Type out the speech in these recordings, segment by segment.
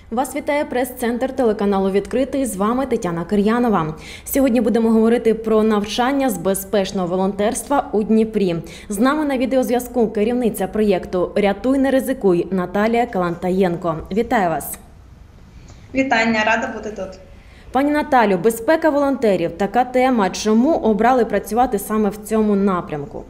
Вас вітає прес-центр телеканалу «Відкритий». З вами Тетяна Кир'янова. Сьогодні будемо говорити про навчання з безпечного волонтерства у Дніпрі. З нами на відеозв'язку керівниця проєкту «Рятуй, не ризикуй» Наталія Калантаєнко. Вітаю вас. Вітання, рада бути тут. Пані Наталю, безпека волонтерів – така тема. Чому обрали працювати саме в цьому напрямку?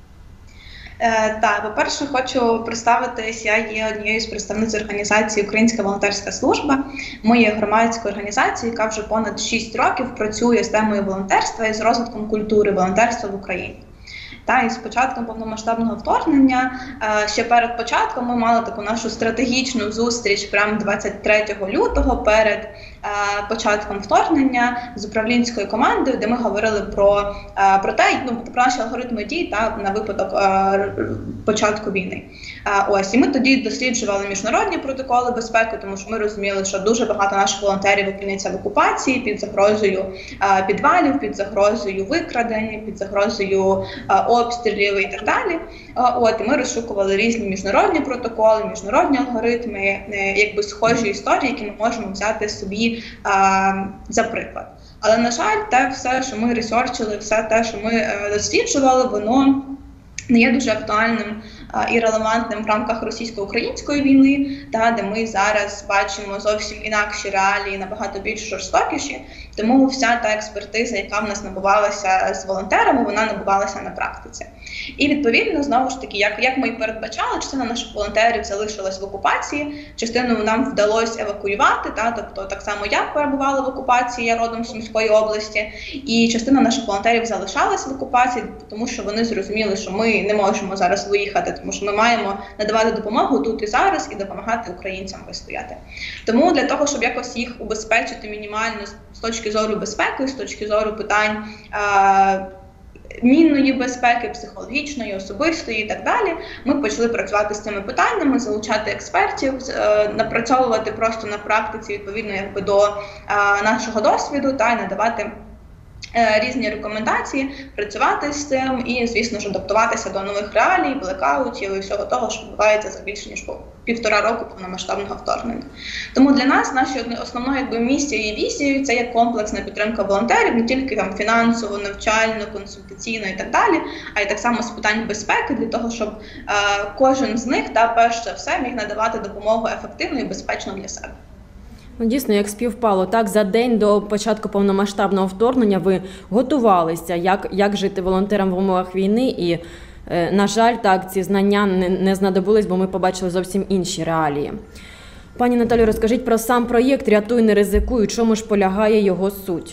Так, по-перше, хочу представитись, я є однією з представниць організації «Українська волонтерська служба». Ми є громадською організацією, яка вже понад 6 років працює з темою волонтерства і з розвитком культури волонтерства в Україні. І з початком повномасштабного вторгнення, ще перед початком ми мали таку нашу стратегічну зустріч прямо 23 лютого перед початком вторгнення з управлінською командою, де ми говорили про наші алгоритми дій на випадок початку війни. І ми тоді досліджували міжнародні протоколи безпеки, тому що ми розуміли, що дуже багато наших волонтерів опиняться в окупації під загрозою підвалів, під загрозою викрадень, під загрозою обстрілів і так далі. І ми розшукували різні міжнародні протоколи, міжнародні алгоритми, схожі історії, які ми можемо взяти собі за приклад. Але, на жаль, те все, що ми ресерчили, все те, що ми досліджували, воно не є дуже актуальним і релевантним в рамках російсько-української війни, де ми зараз бачимо зовсім інакші реалії, набагато більш жорстокіші. Тому вся та експертиза, яка в нас набувалася з волонтерами, вона набувалася на практиці. І відповідно, знову ж таки, як ми і передбачали, частина наших волонтерів залишилась в окупації, частину нам вдалося евакуювати, тобто так само я перебувала в окупації, я родом з Сумської області, і частина наших волонтерів залишалась в окупації, тому що вони зрозуміли, що ми не можемо зараз виїхати, тому що ми маємо надавати допомогу тут і зараз і допомагати українцям вистояти. Тому для того, щоб якось їх убезпечити мінімально з точки зору безпеки, з точки зору питань мінної безпеки, психологічної, особистої і так далі, ми почали працювати з цими питаннями, залучати експертів, напрацьовувати просто на практиці відповідно до нашого досвіду і надавати різні рекомендації, працювати з цим і, звісно ж, адаптуватися до нових реалій, блекаутів і всього того, що відбувається за більше ніж 1,5 року повномасштабного вторгнення. Тому для нас нашою основною місією і візією це є комплексна підтримка волонтерів, не тільки фінансово, навчально, консультаційно і так далі, а й так само з питань безпеки, для того, щоб кожен з них, перш за все, міг надавати допомогу ефективно і безпечно для себе. Дійсно, як співпало, так, за день до початку повномасштабного вторгнення ви готувалися, як жити волонтерам в умовах війни і, на жаль, так, ці знання не знадобились, бо ми побачили зовсім інші реалії. Пані Наталю, розкажіть про сам проєкт «Рятуй, не ризикуй», у чому ж полягає його суть?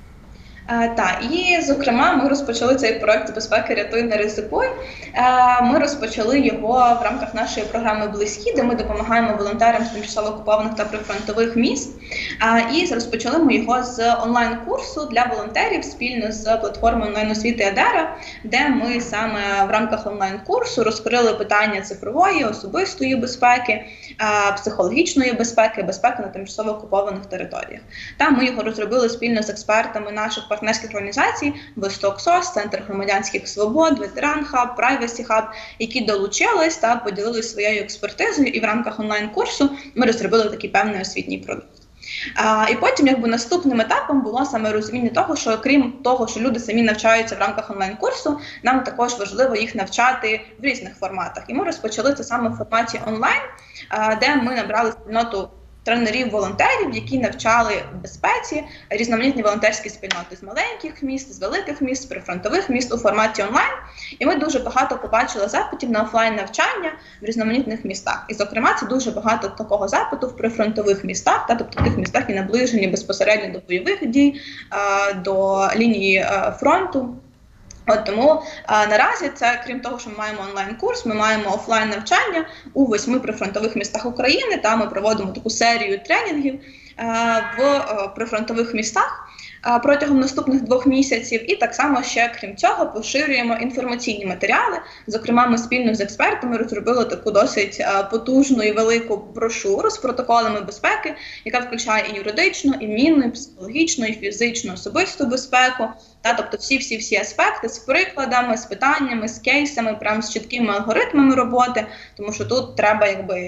І, зокрема, ми розпочали цей проєкт безпеки «Рятуй, не ризикуй». Ми розпочали його в рамках нашої програми «Близькі», де ми допомагаємо волонтерам з тимчасово окупованих та прифронтових міст. І розпочали ми його з онлайн-курсу для волонтерів спільно з платформою онлайн-освіти «Едера», де ми саме в рамках онлайн-курсу розкрили питання цифрової, особистої безпеки, психологічної безпеки, безпеки на тимчасово окупованих територіях. Ми його розробили спільно з експертами наших партнерських організацій «Восток СОС», Центр громадянських свобод, Ветеран Хаб, Privacy Hub, які долучились та поділилися своєю експертизою, і в рамках онлайн-курсу ми розробили такий певний освітній продукт. І потім наступним етапом було саме розуміння того, що крім того, що люди самі навчаються в рамках онлайн-курсу, нам також важливо їх навчати в різних форматах. І ми розпочали це саме в форматі онлайн, де ми набрали спільноту тренерів-волонтерів, які навчали безпеці різноманітні волонтерські спільноти з маленьких міст, з великих міст, з прифронтових міст у форматі онлайн. І ми дуже багато побачили запитів на офлайн-навчання в різноманітних містах. І, зокрема, це дуже багато такого запиту в прифронтових містах, тобто в тих містах, які наближені безпосередньо до бойових дій, до лінії фронту. Тому наразі це, крім того, що ми маємо онлайн-курс, ми маємо офлайн-навчання у 8 прифронтових містах України, ми проводимо таку серію тренінгів в прифронтових містах протягом наступних 2 місяців. І так само ще, крім цього, поширюємо інформаційні матеріали. Зокрема, ми спільно з експертами розробили таку досить потужну і велику брошуру з протоколами безпеки, яка включає і юридичну, і мінну, і психологічну, і фізичну, особисту безпеку, Тобто всі аспекти з прикладами, з питаннями, з кейсами, прям з чіткими алгоритмами роботи, тому що тут треба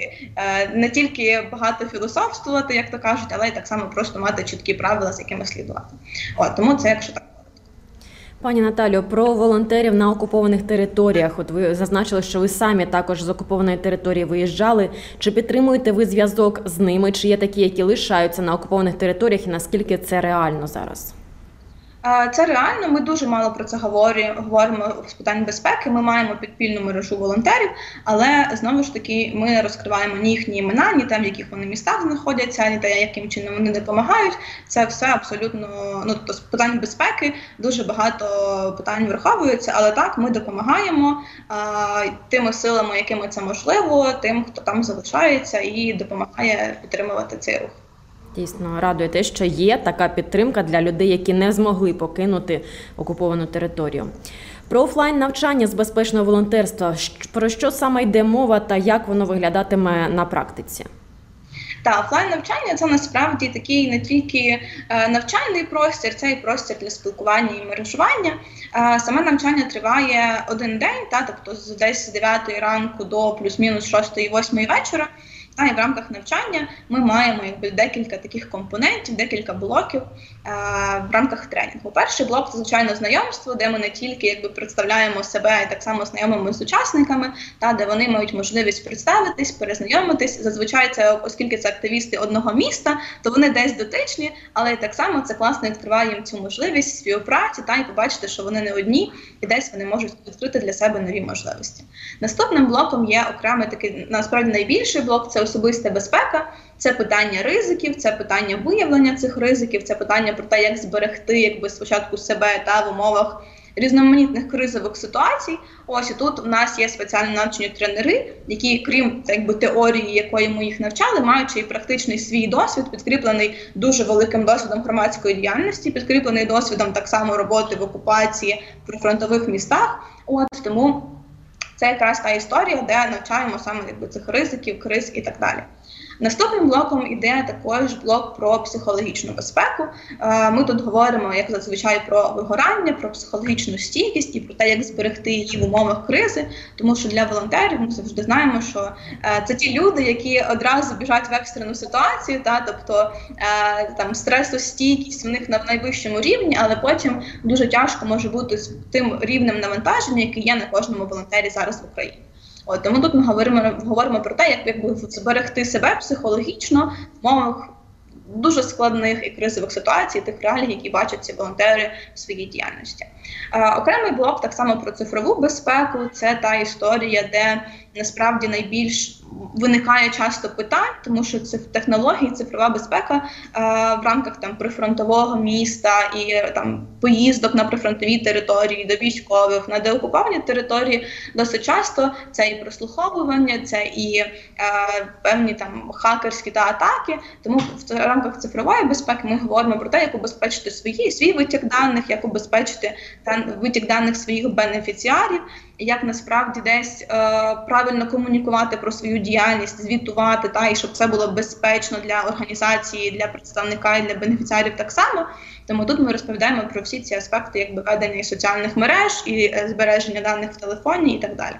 не тільки багато філософствувати, як то кажуть, але й так само просто мати чіткі правила, з якими слідувати. Тому це якщо так. Пані Наталю, про волонтерів на окупованих територіях. От ви зазначили, що ви самі також з окупованої території виїжджали. Чи підтримуєте ви зв'язок з ними? Чи є такі, які лишаються на окупованих територіях, і наскільки це реально зараз? Це реально, ми дуже мало про це говоримо з питань безпеки, ми маємо підпільну мережу волонтерів, але знову ж таки ми не розкриваємо ні їхні імена, ні там, в яких вони містах знаходяться, ні те, яким чином вони допомагають. Це все абсолютно, тобто з питань безпеки дуже багато питань враховується, але так, ми допомагаємо тими силами, якими це можливо, тим, хто там залишається і допомагає підтримувати цей рух. Дійсно, радує те, що є така підтримка для людей, які не змогли покинути окуповану територію. Про офлайн-навчання з безпечного волонтерства. Про що саме йде мова та як воно виглядатиме на практиці? Офлайн-навчання – це насправді такий не тільки навчальний простір, це і простір для спілкування і мережування. Саме навчання триває один день, тобто десь з 9 ранку до плюс-мінус 6-8 вечора. І в рамках навчання ми маємо декілька таких компонентів, декілька блоків в рамках тренінгу. Перший блок – це, звичайно, знайомство, де ми не тільки представляємо себе і так само знайомимося з учасниками, де вони мають можливість представитись, перезнайомитись. Зазвичай це, оскільки це активісти одного міста, то вони десь дотичні, але і так само це класно відкриває їм цю можливість співпраці і побачити, що вони не одні, і десь вони можуть відкрити для себе нові можливості. Наступним блоком є окремий такий, насправді, найбільший блок – це особиста безпека, це питання ризиків, це питання виявлення цих ризиків, це питання про те, як зберегти спочатку себе в умовах різноманітних кризових ситуацій. І тут у нас є спеціально навчені тренери, які, крім теорії, якої ми їх навчали, маючи і практичний свій досвід, підкріплений дуже великим досвідом громадської діяльності, підкріплений досвідом так само роботи в окупації при фронтових містах. Тому це якраз та історія, де навчаємо саме цих ризиків, криз і так далі. Наступним блоком іде також блок про психологічну безпеку. Ми тут говоримо, як зазвичай, про вигорання, про психологічну стійкість і про те, як зберегти її в умовах кризи, тому що для волонтерів ми завжди знаємо, що це ті люди, які одразу біжать в екстрену ситуацію, тобто стресостійкість в них на найвищому рівні, але потім дуже тяжко може бути з тим рівнем навантаження, який є на кожному волонтері зараз в Україні. Тому тут ми говоримо про те, як зберегти себе психологічно в умовах дуже складних і кризових ситуацій, тих реалій, які бачать ці волонтери в своїй діяльності. Окремий блок так само про цифрову безпеку – це та історія, де насправді найбільш виникає часто питань, тому що технології, цифрова безпека в рамках прифронтового міста і поїздок на прифронтові території, до військових, на деокуповані території досить часто це і прослуховування, це і певні хакерські атаки. Тому в рамках цифрової безпеки ми говоримо про те, як убезпечити свій витік даних, як убезпечити витік даних своїх бенефіціарів, як насправді десь правильно комунікувати про свою діяльність, звітувати, і щоб це було безпечно для організації, для представника і для бенефіціарів так само. Тому тут ми розповідаємо про всі ці аспекти ведення соціальних мереж, і збереження даних в телефоні і так далі.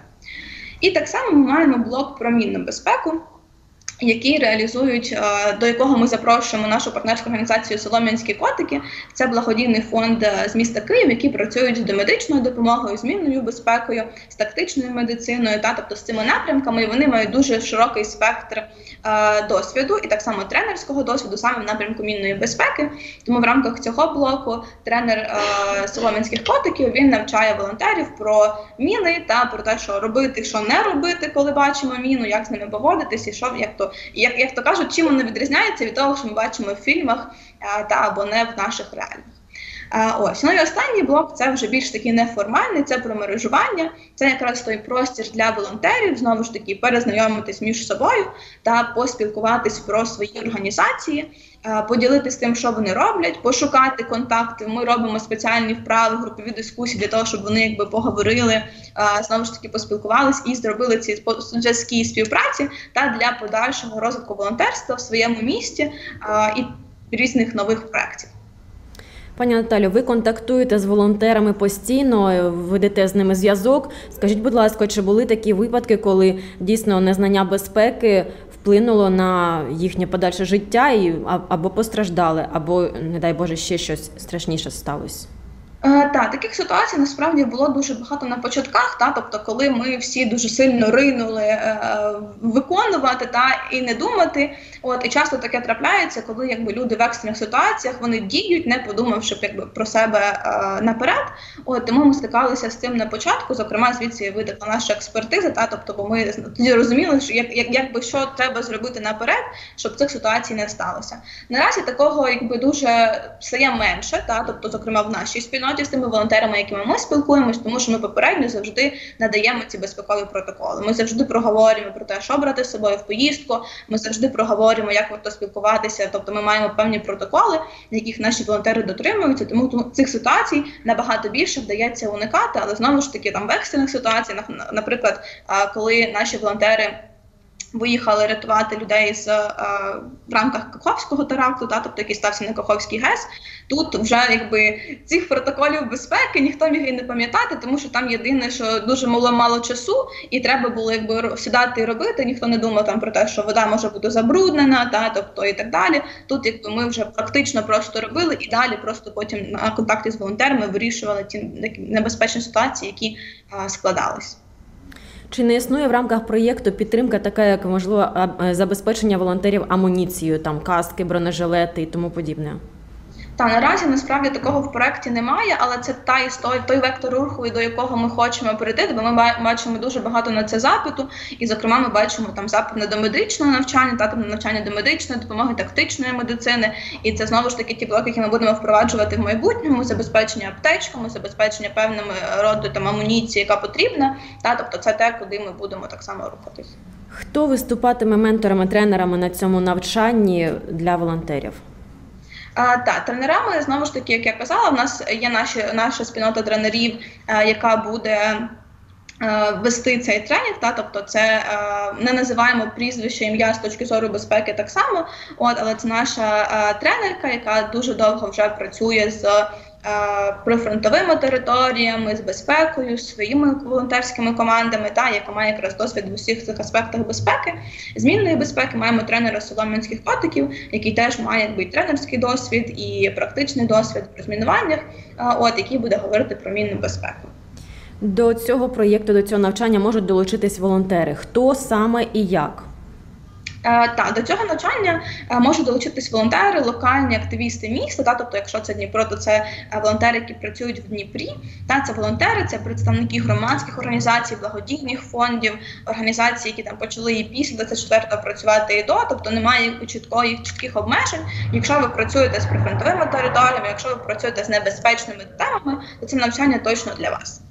І так само ми маємо блок про мінну безпеку, які реалізують, до якого ми запрошуємо нашу партнерську організацію «Солом'янські котики». Це благодійний фонд з міста Київ, які працюють з домедичною допомогою, з мінною безпекою, з тактичною медициною, тобто з цими напрямками. І вони мають дуже широкий спектр досвіду і так само тренерського досвіду саме в напрямку мінної безпеки. Тому в рамках цього блоку тренер «Солом'янських котиків» він навчає волонтерів про міни та про те, що робити, що не робити, коли бачимо міну, як з ними поводитись і що, як то кажуть, чим воно відрізняється від того, що ми бачимо в фільмах або не в наших реаліях. І останній блок – це вже більш такий неформальний, це про мережування, це якраз той простір для волонтерів, знову ж таки, перезнайомитись між собою та поспілкуватись про свої організації, поділитись тим, що вони роблять, пошукати контакти. Ми робимо спеціальні вправи, групові дискусії для того, щоб вони поговорили, знову ж таки поспілкувались і зробили ці зв'язки і співпраці та для подальшого розвитку волонтерства в своєму місті і різних нових проєктів. Пані Наталю, ви контактуєте з волонтерами постійно, ведете з ними зв'язок. Скажіть, будь ласка, чи були такі випадки, коли дійсно незнання безпеки вплинуло на їхнє подальше життя або постраждали, або, не дай Боже, ще щось страшніше сталося? Так, таких ситуацій насправді було дуже багато на початках, тобто коли ми всі дуже сильно ринули виконувати і не думати. І часто таке трапляється, коли люди в екстрених ситуаціях вони діють, не подумавши про себе наперед. Тому ми стикалися з цим на початку, зокрема звідси виникла наша експертиза, тобто бо ми тоді розуміли, що що треба зробити наперед, щоб цих ситуацій не сталося. Наразі такого дуже стає менше, тобто, зокрема в нашій спільноті з тими волонтерами, якими ми спілкуємось, тому що ми попередньо завжди надаємо ці безпекові протоколи. Ми завжди проговорюємо про те, що брати з собою в поїздку, ми завжди проговорюємо, як варто спілкуватися, тобто ми маємо певні протоколи, яких наші волонтери дотримуються, тому цих ситуацій набагато більше вдається уникати, але знову ж таки в екстрених ситуаціях, наприклад, коли наші волонтери виїхали рятувати людей в рамках Каховського теракту, тобто який стався на Каховський ГЕС. Тут вже цих протоколів безпеки ніхто міг і не пам'ятати, тому що там єдине, що дуже мало часу, і треба було сідати і робити. Ніхто не думав про те, що вода може бути забруднена, тобто і так далі. Тут ми вже практично просто робили і далі просто потім на контакті з волонтерами вирішували ті небезпечні ситуації, які складались. Чи не існує в рамках проєкту підтримка така, як, можливо, забезпечення волонтерів амуніцією, каски, бронежилети і тому подібне? Наразі насправді такого в проєкті немає, але це той вектор руху, до якого ми хочемо перейти, бо ми бачимо дуже багато на це запиту, і, зокрема, ми бачимо запит на домедичне навчання, на навчання до медичної допомоги, тактичної медицини, і це, знову ж таки, ті блоки, які ми будемо впроваджувати в майбутньому, забезпечення аптечками, забезпечення певними роду амуніції, яка потрібна, тобто це те, куди ми будемо так само рухатись. Хто виступатиме менторами, тренерами на цьому навчанні для волонтерів? Тренерами, знову ж таки, як я казала, в нас є наша спільнота тренерів, яка буде вести цей тренінг, тобто це не називаємо прізвище, ім'я з точки зору безпеки так само, але це наша тренерка, яка дуже довго вже працює з прифронтовими територіями, з безпекою, своїми волонтерськими командами, яка має якраз досвід в усіх цих аспектах безпеки. Змінної безпеки маємо тренера солом'янських котиків, який теж має і тренерський досвід, і практичний досвід в розмінуваннях, який буде говорити про мінну безпеку. До цього проєкту, до цього навчання можуть долучитись волонтери. Хто саме і як? До цього навчання можуть долучитись волонтери, локальні активісти міста, тобто якщо це Дніпро, то це волонтери, які працюють в Дніпрі, це волонтери, це представники громадських організацій, благодійних фондів, організацій, які почали і після 24-го працювати і до, тобто немає чітких обмежень. Якщо ви працюєте з прифронтовими територіями, якщо ви працюєте з небезпечними темами, то це навчання точно для вас.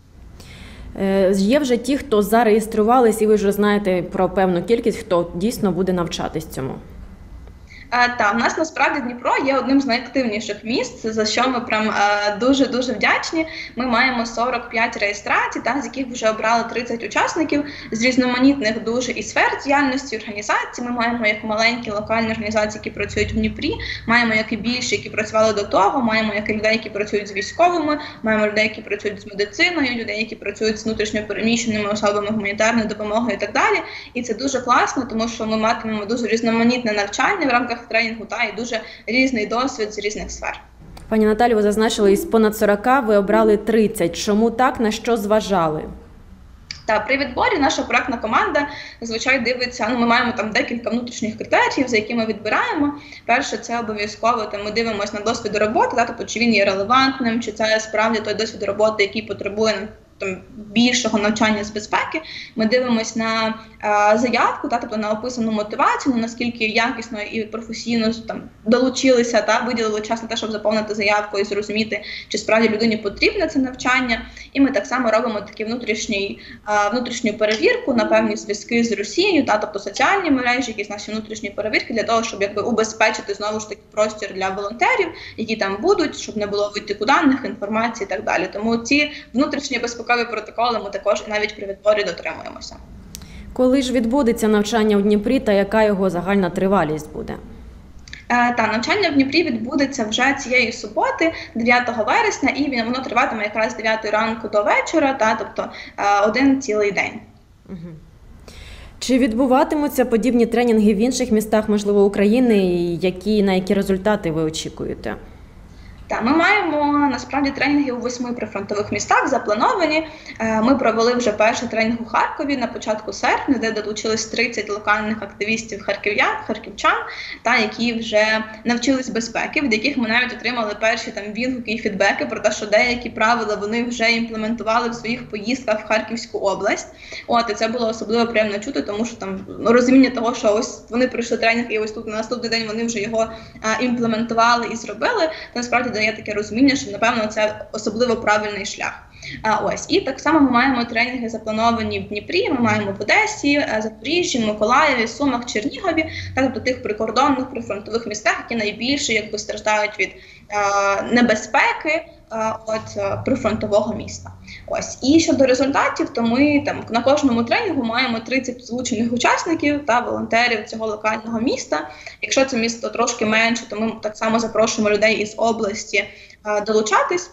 Є вже ті, хто зареєструвались, і ви вже знаєте про певну кількість, хто дійсно буде навчатись цьому? В нас насправді Дніпро є одним з найактивніших міст, за що ми прям дуже-дуже вдячні. Ми маємо 45 реєстрацій, з яких вже обрали 30 учасників з різноманітних дуже і сфер діяльності, організацій. Ми маємо як маленькі локальні організації, які працюють в Дніпрі, маємо як і більші, які працювали до того, маємо як і людей, які працюють з військовими, маємо людей, які працюють з медициною, людей, які працюють з внутрішньо переміщеними особами, гуманітарною допомогою і так далі. І це дуже класно, тому що ми матимемо дуже різноманітне навчання в рамках тренінгу і дуже різний досвід з різних сфер. Пані Наталю, ви зазначили, із понад 40 ви обрали 30. Чому так? На що зважали? При відборі наша проектна команда зазвичай дивиться, ми маємо декілька внутрішніх критеріїв, за якими відбираємо. Перше, це обов'язково, ми дивимося на досвід роботи, тобто чи він є релевантним, чи це справді той досвід роботи, який потребує більшого навчання з безпеки. Ми дивимося на заявку, тобто на описану мотивацію, наскільки якісно і професійно долучилися, виділили час на те, щоб заповнити заявку і зрозуміти, чи справді людині потрібне це навчання. І ми так само робимо такі внутрішню перевірку на певні зв'язки з Росією, тобто соціальні мережі, якісь наші внутрішні перевірки для того, щоб убезпечити знову ж таки простір для волонтерів, які там будуть, щоб не було витоку даних, інформації і так далі. Тому ці внутрішні безпекові протоколи ми також навіть при відборі дотримуємося. Коли ж відбудеться навчання у Дніпрі та яка його загальна тривалість буде? Та навчання в Дніпрі відбудеться вже цієї суботи, 9 вересня, і воно триватиме якраз з 9 ранку до вечора, тобто один цілий день. Чи відбуватимуться подібні тренінги в інших містах, можливо, України, і на які результати ви очікуєте? Ми маємо насправді тренінги у 8 прифронтових містах заплановані. Ми провели вже перший тренінг у Харкові на початку серпня, де долучились 30 локальних активістів харківчан, які вже навчились безпеки, від яких ми навіть отримали перші відгуки і фідбеки про те, що деякі правила вони вже імплементували в своїх поїздках в Харківську область. І це було особливо приємно чути, тому що там розуміння того, що ось вони пройшли тренінг і ось тут на наступний день вони вже його імплементували і зробили, то насправді дає таке розуміння, що, напевно, це особливо правильний шлях. І так само ми маємо тренінги заплановані в Дніпрі, ми маємо в Одесі, Запоріжжі, Миколаєві, Сумах, Чернігові, тобто тих прикордонних прифронтових містах, які найбільше страждають від небезпеки прифронтового міста. І щодо результатів, то ми на кожному тренінгу маємо 30 залучених учасників та волонтерів цього локального міста. Якщо це місто трошки менше, то ми так само запрошуємо людей із області долучатись.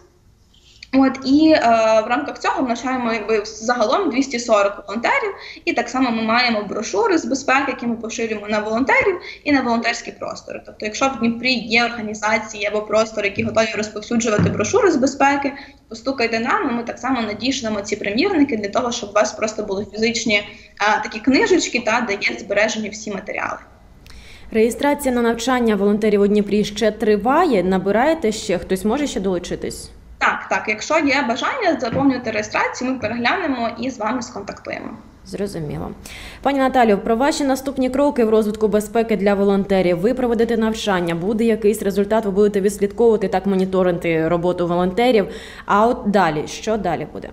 І в рамках цього ми навчаємо загалом 240 волонтерів, і так само ми маємо брошури з безпеки, які ми поширюємо на волонтерів і на волонтерські простори. Тобто, якщо в Дніпрі є організації або простори, які готові розповсюджувати брошури з безпеки, постукайте нам, і ми так само надішлемо ці примірники для того, щоб у вас просто були фізичні такі книжечки, де є збережені всі матеріали. Реєстрація на навчання волонтерів у Дніпрі ще триває? Набираєте ще? Хтось може ще долучитись? Так. Якщо є бажання заповнювати реєстрацію, ми переглянемо і з вами сконтактуємо. Зрозуміло. Пані Наталю, про ваші наступні кроки в розвитку безпеки для волонтерів. Ви проведете навчання, буде якийсь результат, ви будете відслідковувати, моніторити роботу волонтерів. А от далі, що далі буде?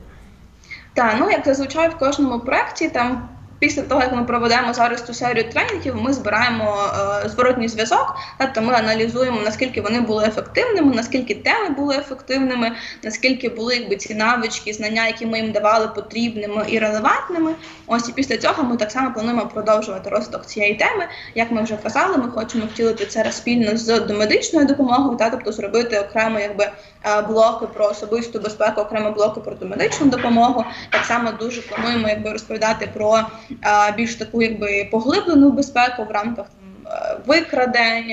Як зазвичай в кожному проєкті, після того, як ми проведемо зараз цю серію тренінгів, ми збираємо зворотній зв'язок, тобто ми аналізуємо, наскільки вони були ефективними, наскільки теми були ефективними, наскільки були ці навички, знання, які ми їм давали, потрібними і релевантними. І після цього ми так само плануємо продовжувати розвиток цієї теми. Як ми вже казали, ми хочемо втілити це спільно з домедичною допомогою, тобто зробити окремо блоки про особисту безпеку, окремо блоки про домедичну допомогу. Так само дуже плануємо розповідати про більш таку поглиблену безпеку в рамках викрадень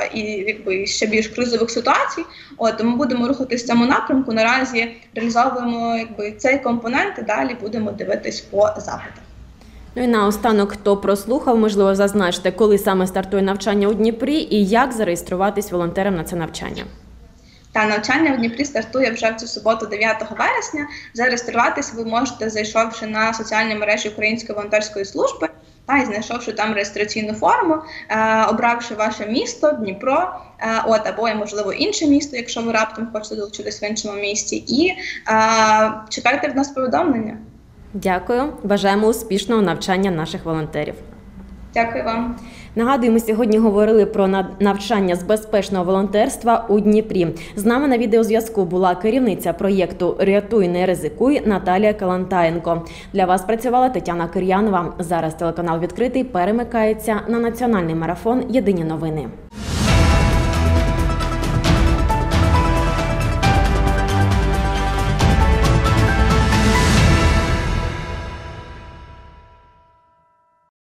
і ще більш кризових ситуацій. Тому будемо рухатись в цьому напрямку. Наразі реалізовуємо цей компонент і далі будемо дивитись по запитах. І наостанок, хто прослухав, можливо, зазначте, коли саме стартує навчання у Дніпрі і як зареєструватись волонтерам на це навчання. Навчання в Дніпрі стартує вже в цю суботу, 9 вересня. Зареєструватись ви можете, зайшовши на соціальні мережі Української волонтерської служби і знайшовши там реєстраційну форму, обравши ваше місто, Дніпро, або, можливо, інше місто, якщо ви раптом хочете долучитись в іншому місті. І чекайте від нас повідомлення. Дякую. Бажаємо успішного навчання наших волонтерів. Дякую вам. Нагадую, ми сьогодні говорили про навчання з безпечного волонтерства у Дніпрі. З нами на відеозв'язку була керівниця проєкту «Рятуй, не ризикуй» Наталія Калантаєнко. Для вас працювала Тетяна Кир'янова. Зараз телеканал «Відкритий» перемикається на національний марафон «Єдині новини».